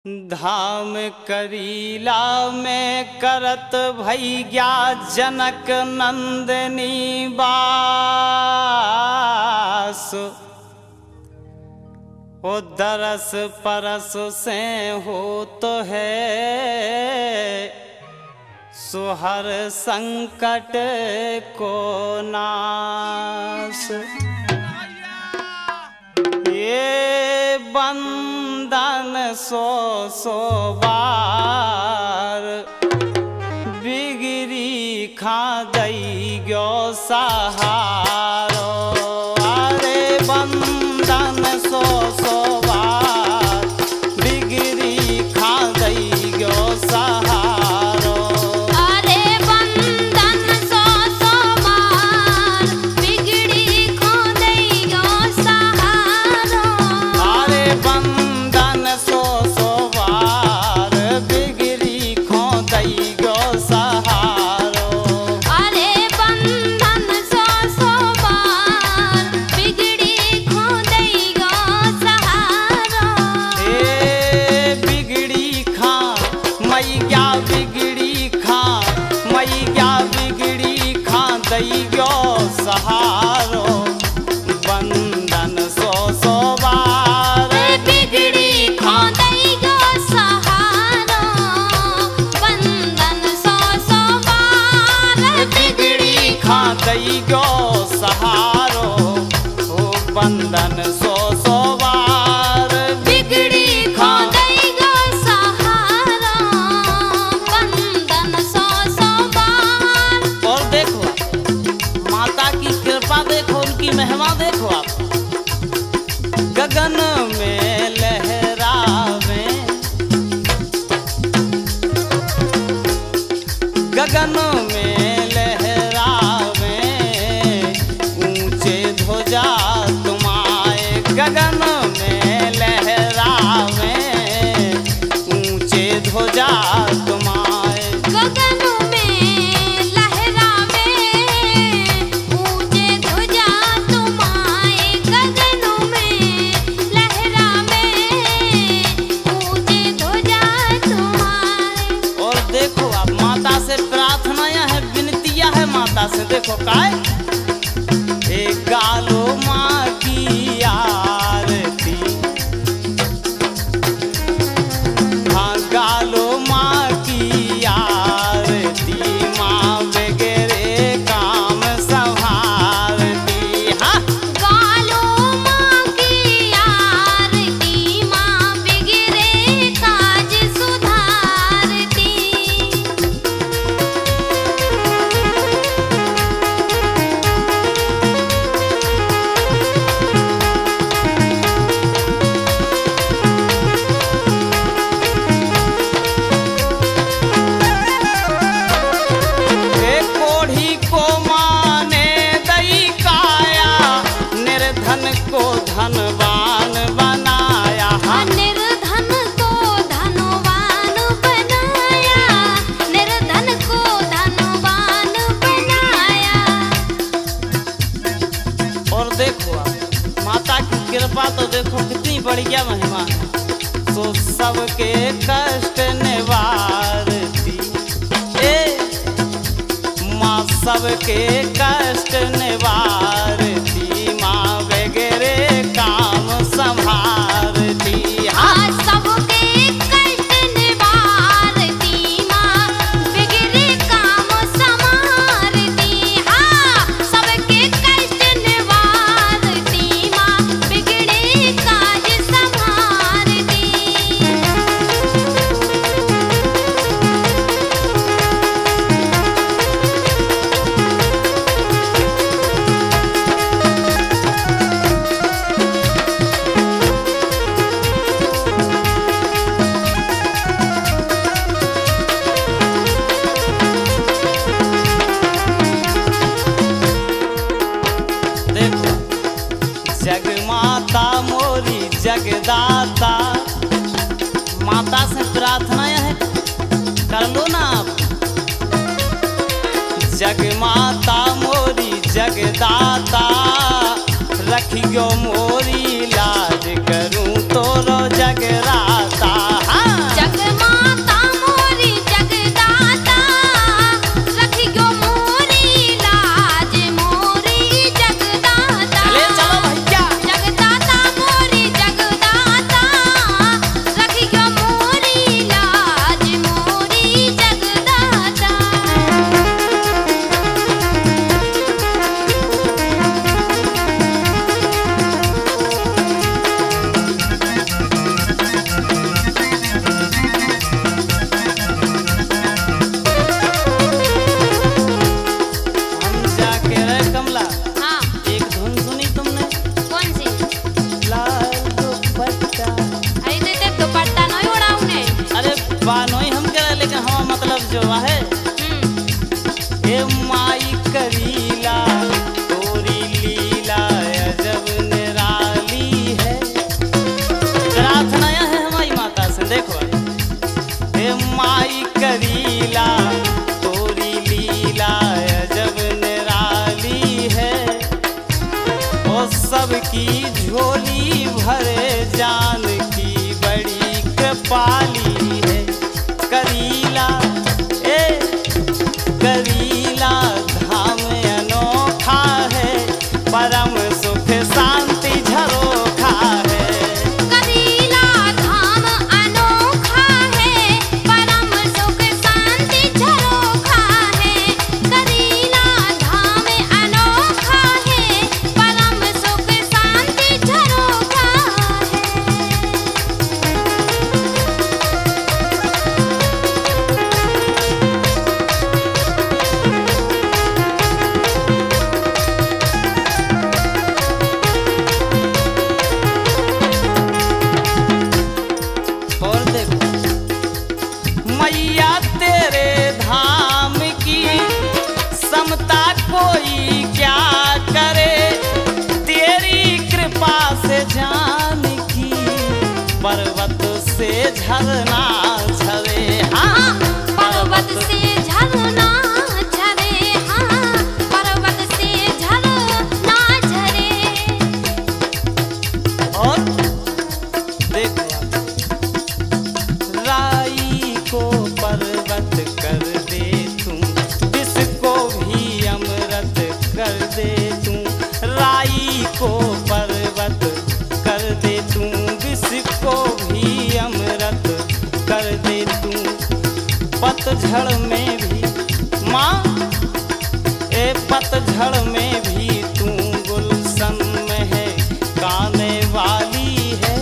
धाम करीला में करत भैया जनक नंदनी बास। ओ दरस परस से हो तो है सुहर संकट को नाश। ये बंधन सो बार बिगड़ी खा दई गो सहारो। अरे बंधन सो बार बिगड़ी खा दई गो सहारो। अरे बंधन सो बार बिगड़ी खा दई गो सहारो। अरे बंधन सो बार बिगड़ी खो दई गो सहारो। अरे बंधन सो बार बिगड़ी खा दई गो सहारो। ए बिगड़ी खा मैया बिगड़ी खा मैया बिगड़ी खा दई गो सहारो। बंधन सो बार बिगड़ी खा दई गो सहारो। बंधन सो बार बिगड़ी खा दई गो सहारो। ओ बंधन सो बार बिगड़ी खा दई गो सहारो। बंधन सो बार। और देखो माता की कृपा देखो, उनकी महिमा देखो आप। गगन में लहरावे गगन में लहरावे ऊंचे ध्वजा तुम्हारे। गगन में लहरावे ऊंचे ध्वजा तुम्हारे। गगन में लहरावे ऊंचे ध्वजा तुम्हारे। गगन में लहरावे ऊंचे ध्वजा तुम्हारे। और देखो आप माता से प्रार्थना है, विनतियां है माता से। देखो काय एक गालो माँ की आरती। हाँ गालो माँ की आरती। माँ वगैरह काम संभालती। हाँ गालो माँ की आरती। माँ बिगड़े काज सुधारती। एक कोढ़ी को माने दई काया निर्धन को धनवान बनाया। हाँ निर्धन को धनवान बनाया। निर्धन को धनवान बनाया। और देखो आप माता की कृपा तो देखो कितनी बढ़िया महिमा है। तो सबके कष्ट निवारती। ए माँ सबके कष्ट निवारती। माँ वगैरह काम संभालती। हाँ आज सबके कष्ट निवारती। माँ बिगड़े काम संवारती। हाँ सबके कष्ट निवारती। माँ बिगड़े काज संवारती। देखो जग माता मोरी जगदाता। माता से प्रार्थना है, कर लो ना आप। जग माता मोरी जगदाता रखियो मोरी लाज करूं तो रो जगराता। हाँ झरना झरे। हाँ, पर्वत से झरना झरे। हाँ, पर्वत से झरना झरे। और देखो राई को पर्वत कर दे तू, विष को भी अमृत कर दे तू। राई को पर्वत कर दे तू, विष को भी अमृत कर दे तू। पतझड़ में भी माँ, ए पतझड़ में भी तू गुलशन में है गाने वाली है।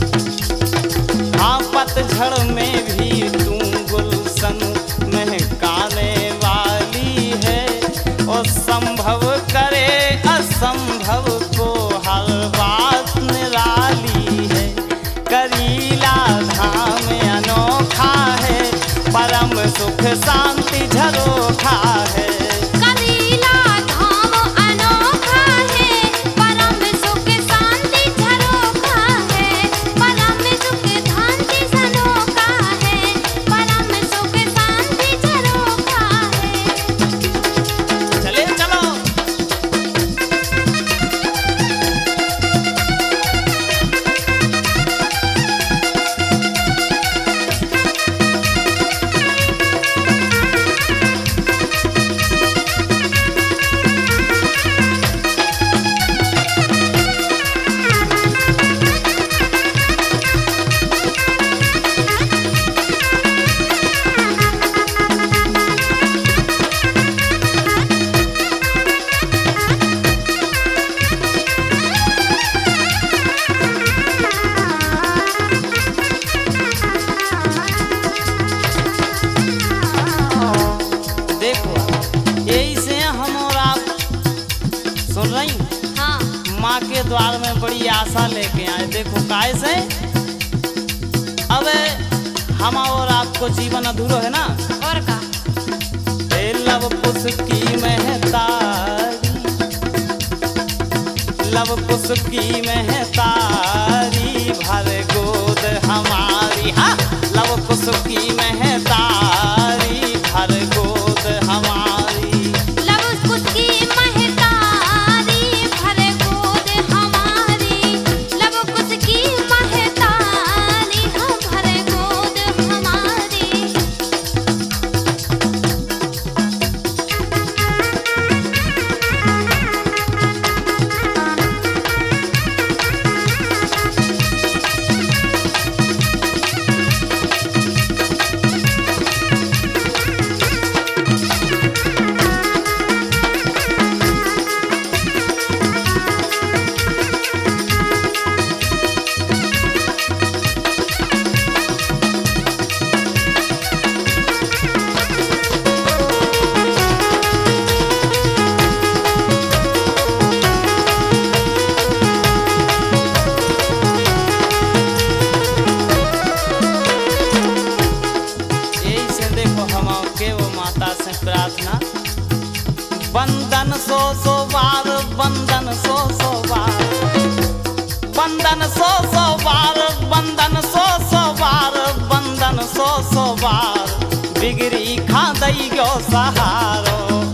हाँ, पतझड़ में भी तू गुलशन में गाने वाली है। और संभव करे असंभव को हर बात निराली है। करीला धाम अनोखा है, परम सुख शांति झरोखा है। करीला धाम अनोखा है, परम सुख शांति झरोखा है। परम सुख शांति झरोखा है। परम सुख शांति झरोखा है। चले चलो। देखो यही से हम और आप सुन रही हाँ, माँ के द्वार में बड़ी आशा लेके आए। देखो काय से अब हम और आपको जीवन अधूरो है ना। और का ए लव पुस की महतारी, लव पुस की महतारी भर गोद हमारी। हाँ, लव पुस की महतारी भर गोद हमारी। लव उसकी महतारी भर गोद हमारी। लव उसकी महतारी हम भर गोद हमारी। प्रार्थना। बंदन सो बार, बंदन सो बार, बंदन सो बार, बंदन सो बार, बंदन सो बार, बिगड़ी खा दई गो सहारो।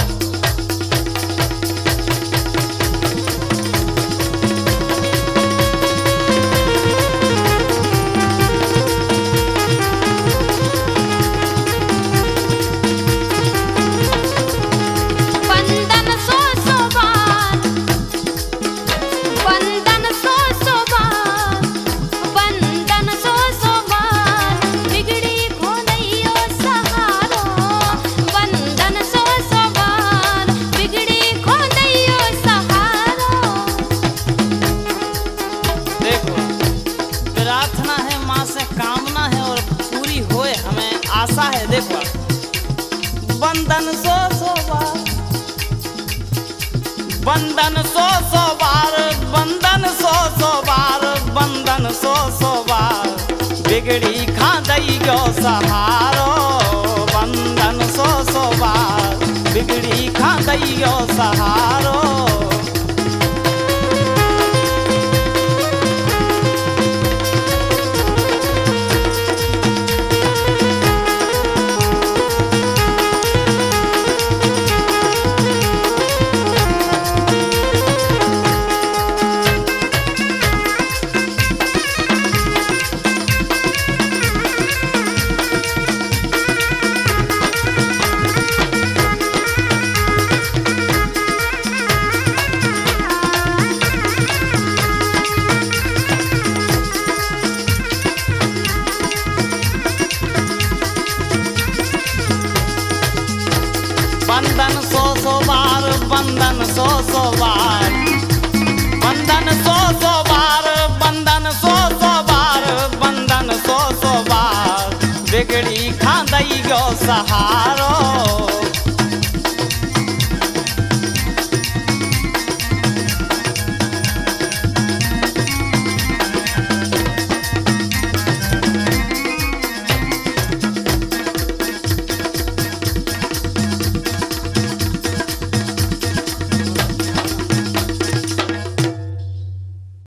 आशा है देखो, बंदन सो बार, बंदन सो बार, बंदन सो बार, बंदन सो बार, बिगड़ी खा दई गो सहारो। बंदन सो बार, बिगड़ी खा दई गो सहारो। बंधन सौ बार, बंधन सौ बार, बंधन सौ बार, बंधन सौ बार, बंधन सौ बार, बिगड़ी खांदई गो सहारो।